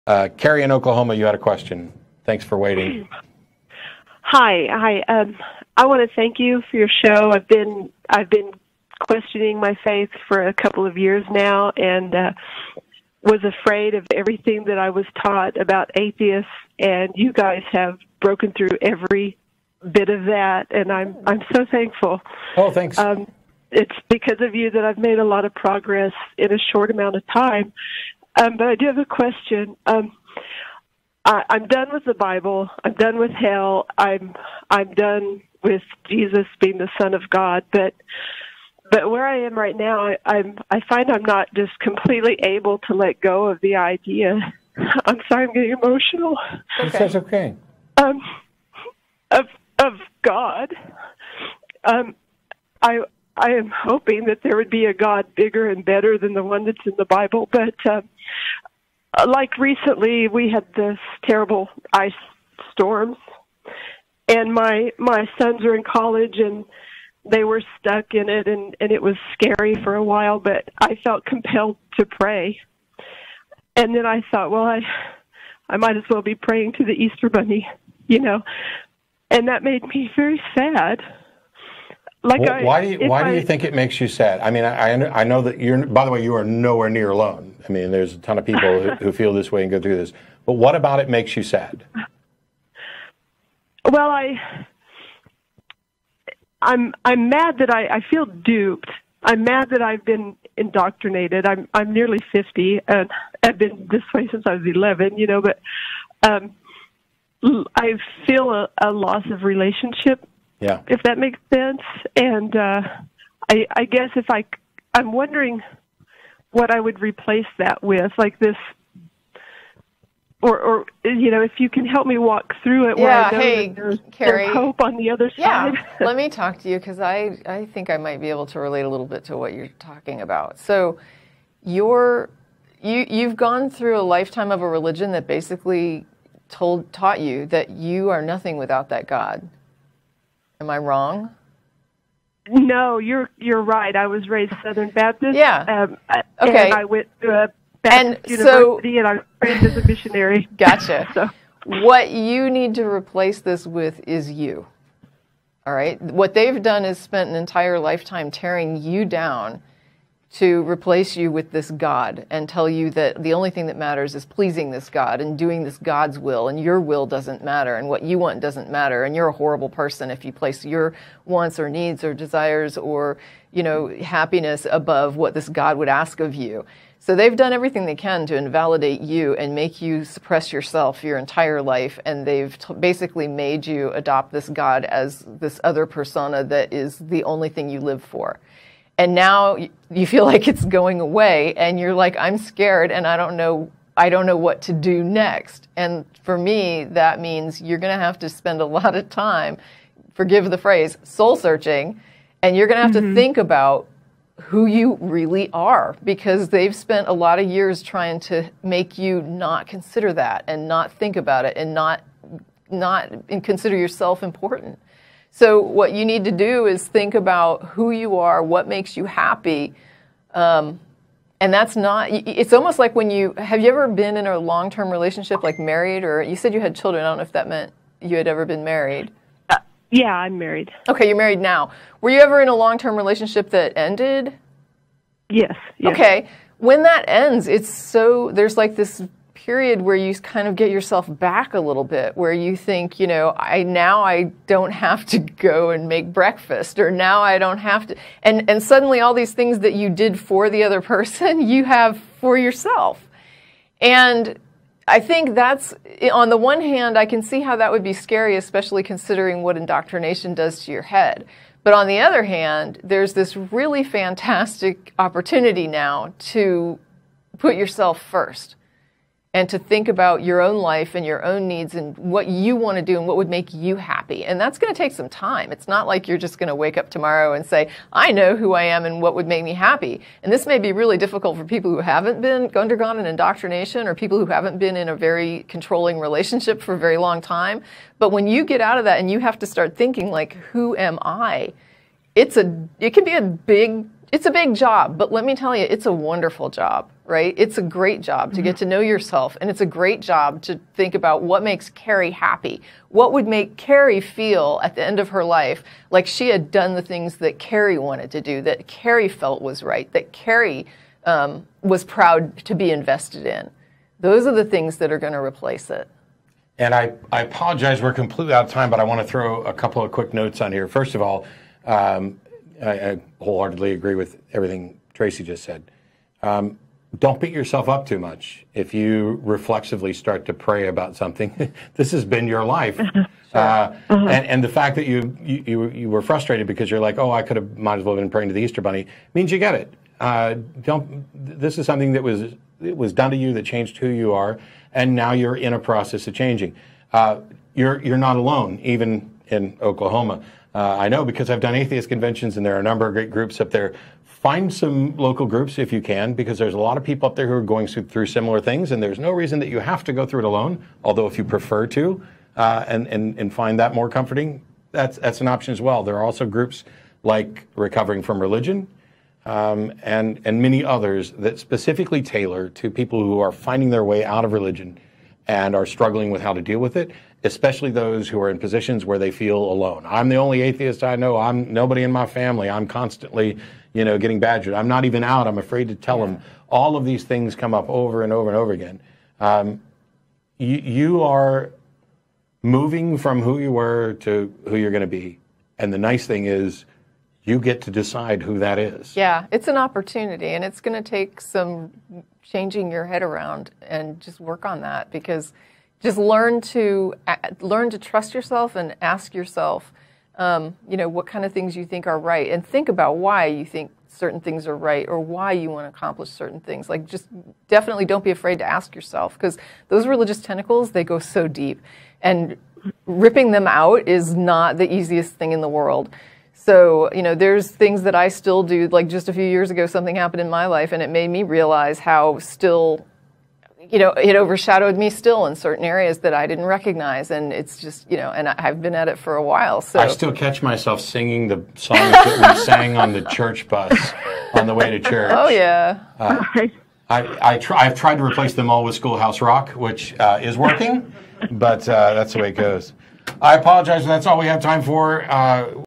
Carrie in Oklahoma, you had a question. Thanks for waiting. Hi. I want to thank you for your show. I've been questioning my faith for a couple of years now, and was afraid of everything that I was taught about atheists. And you guys have broken through every bit of that, and I'm so thankful. Oh, thanks. It's because of you that I've made a lot of progress in a short amount of time. But I do have a question. I'm done with the Bible. I'm done with hell. I'm done with Jesus being the Son of God. But where I am right now, I find I'm not just completely able to let go of the idea. I'm sorry, I'm getting emotional. Okay. That's okay. Of God. I am hoping that there would be a God bigger and better than the one that's in the Bible, but like recently we had this terrible ice storms, and my sons are in college and they were stuck in it, and it was scary for a while, but I felt compelled to pray. And then I thought, well, I might as well be praying to the Easter Bunny, and that made me very sad. Why do you think it makes you sad? I mean, I know that by the way, you are nowhere near alone. I mean, there's a ton of people who feel this way and go through this. But what about it makes you sad? Well, I'm mad that I feel duped. I'm mad that I've been indoctrinated. I'm nearly 50, and I've been this way since I was 11, but I feel a loss of relationship. Yeah. If that makes sense. And I guess I'm wondering what I would replace that with, like this, or if you can help me walk through it. Yeah, where I know there's hope on the other side. Yeah, let me talk to you, because I think I might be able to relate a little bit to what you're talking about. So you've gone through a lifetime of a religion that basically taught you that you are nothing without that God. Am I wrong? No, you're right. I was raised Southern Baptist. Yeah. Okay. And I went to a Baptist university, and I was trained as a missionary. Gotcha. So. What you need to replace this with is you. All right? What they've done is spent an entire lifetime tearing you down to replace you with this God and tell you that the only thing that matters is pleasing this God and doing this God's will, and your will doesn't matter, and what you want doesn't matter, and you're a horrible person if you place your wants or needs or desires or, happiness above what this God would ask of you. So they've done everything they can to invalidate you and make you suppress yourself your entire life, and they've basically made you adopt this God as this other persona that is the only thing you live for. And now you feel like it's going away, and you're like, I'm scared, and I don't know what to do next. And for me, that means you're going to have to spend a lot of time, forgive the phrase, soul searching, and you're going to have to think about who you really are, because they've spent a lot of years trying to make you not consider that and not think about it and not consider yourself important. So what you need to do is think about who you are, what makes you happy. And that's not, it's almost like have you ever been in a long-term relationship, like married, or you said you had children. I don't know if that meant you had ever been married. Yeah, I'm married. Okay, you're married now. Were you ever in a long-term relationship that ended? Yes. Okay. When that ends, there's like this period where you kind of get yourself back a little bit, where you think, I don't have to go and make breakfast, or now I don't have to, and suddenly all these things that you did for the other person, you have for yourself. And I think that's, on the one hand, I can see how that would be scary, especially considering what indoctrination does to your head. But on the other hand, there's this really fantastic opportunity now to put yourself first and to think about your own life and your own needs and what you want to do and what would make you happy. And that's going to take some time. It's not like you're just going to wake up tomorrow and say, I know who I am and what would make me happy. And this may be really difficult for people who haven't undergone an indoctrination, or people who haven't been in a very controlling relationship for a very long time. But when you get out of that and you have to start thinking, like, who am I? It can be it's a big job, but let me tell you, it's a wonderful job, right? It's a great job to get to know yourself, and it's a great job to think about what makes Carrie happy. What would make Carrie feel at the end of her life like she had done the things that Carrie wanted to do, that Carrie felt was right, that Carrie was proud to be invested in. Those are the things that are going to replace it. And I apologize, we're completely out of time, but I want to throw a couple of quick notes on here. First of all, I wholeheartedly agree with everything Tracy just said. Don't beat yourself up too much. If you reflexively start to pray about something, this has been your life. And the fact that you were frustrated because you're like, oh, might as well have been praying to the Easter Bunny, means you get it. This is something that was done to you, that changed who you are, and now you're in a process of changing. You're not alone, even in Oklahoma. I know, because I've done atheist conventions, and there are a number of great groups up there. Find some local groups if you can, because there's a lot of people up there who are going through similar things, and there's no reason that you have to go through it alone. Although if you prefer to, and find that more comforting, that's an option as well. There are also groups like Recovering from Religion, and many others that specifically tailor to people who are finding their way out of religion and are struggling with how to deal with it, especially those who are in positions where they feel alone. I'm the only atheist I know. I'm nobody in my family. I'm constantly, getting badgered. I'm not even out. I'm afraid to tell them. All of these things come up over and over and over again. You are moving from who you were to who you're going to be. And the nice thing is, you get to decide who that is. Yeah, it's an opportunity, and it's going to take some changing your head around and just work on that, because just learn to trust yourself and ask yourself, what kind of things you think are right, and think about why you think certain things are right or why you want to accomplish certain things. Like, just definitely don't be afraid to ask yourself, because those religious tentacles, they go so deep, and ripping them out is not the easiest thing in the world. So, there's things that I still do. Like, just a few years ago, something happened in my life, and it made me realize how still, it overshadowed me still in certain areas that I didn't recognize. And it's just, and I've been at it for a while. So I still catch myself singing the song that we sang on the church bus on the way to church. Oh, yeah. I've tried to replace them all with Schoolhouse Rock, which is working, but that's the way it goes. I apologize. That's all we have time for.